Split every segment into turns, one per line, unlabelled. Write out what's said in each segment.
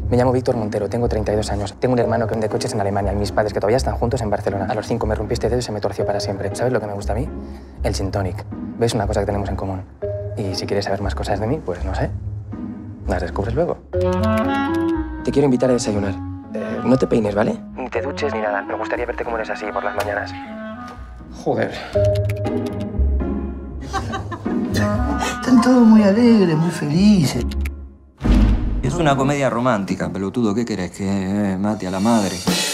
Me llamo Víctor Montero, tengo 32 años. Tengo un hermano que vende coches en Alemania y mis padres que todavía están juntos en Barcelona. A los 5 me rompí este dedo y se me torció para siempre. ¿Sabes lo que me gusta a mí? El gin tonic. ¿Ves? Una cosa que tenemos en común. Y si quieres saber más cosas de mí, pues no sé. Las descubres luego. Te quiero invitar a desayunar. No te peines, ¿vale? Ni te duches ni nada. Me gustaría verte como eres así por las mañanas. Joder.
Están todos muy alegres, muy felices.
Es una comedia romántica, pelotudo. ¿Qué querés? Que mate a la madre.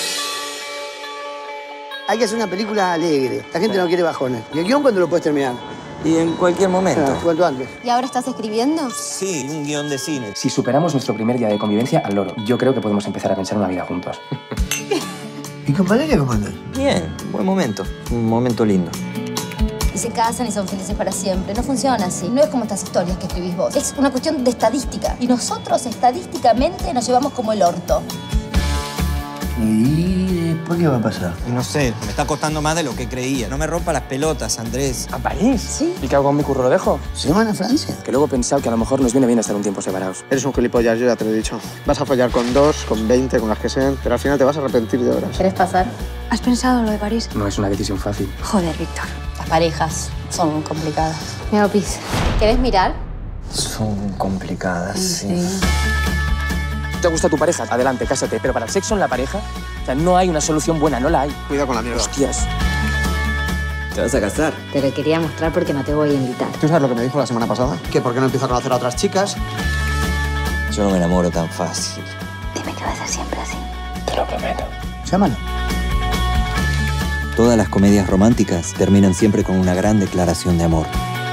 Hay que hacer una película alegre. La gente no quiere bajones. ¿Y el guión cuándo lo puedes terminar?
Y en cualquier momento.
Cuanto antes.
¿Y ahora estás escribiendo?
Sí, un guión de cine.
Si superamos nuestro primer día de convivencia al loro, yo creo que podemos empezar a pensar una vida juntos.
¿Y con Valeria cómo andas?
Bien, buen momento. Un momento lindo.
Y se casan y son felices para siempre. No funciona así. No es como estas historias que escribís vos. Es una cuestión de estadística. Y nosotros estadísticamente nos llevamos como el orto.
¿Y después qué va a pasar?
No sé, me está costando más de lo que creía. No me rompa las pelotas, Andrés.
¿A París?
Sí.
¿Y qué hago con mi curro? ¿Lo dejo?
¿Se van a Francia?
Que luego he pensado que a lo mejor nos viene bien estar un tiempo separados.
Eres un gilipollas, yo ya te lo he dicho. Vas a follar con 2, con 20, con las que sean, pero al final te vas a arrepentir de horas.
¿Querés pasar?
¿Has pensado lo de París?
No es una decisión fácil.
Joder, Víctor.
Las parejas son complicadas. Me hago pis. ¿Querés mirar?
Son complicadas, sí.
¿Te gusta tu pareja? Adelante, cásate. Pero para el sexo en la pareja, o sea, no hay una solución buena, no la hay.
Cuidado con la mierda.
Hostias.
¿Te vas a casar?
Te lo quería mostrar porque no te voy a invitar.
¿Tú sabes lo que me dijo la semana pasada? Que por qué no empieza a conocer a otras chicas.
Yo no me enamoro tan fácil.
Dime que va a ser siempre así.
Te lo prometo.
Llámalo.
Todas las comedias románticas terminan siempre con una gran declaración de amor.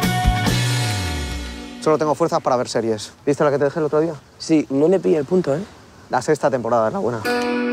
Solo tengo fuerzas para ver series. ¿Viste la que te dejé el otro día?
Sí, no le pillé el punto, ¿eh?
La 6ª temporada es la buena.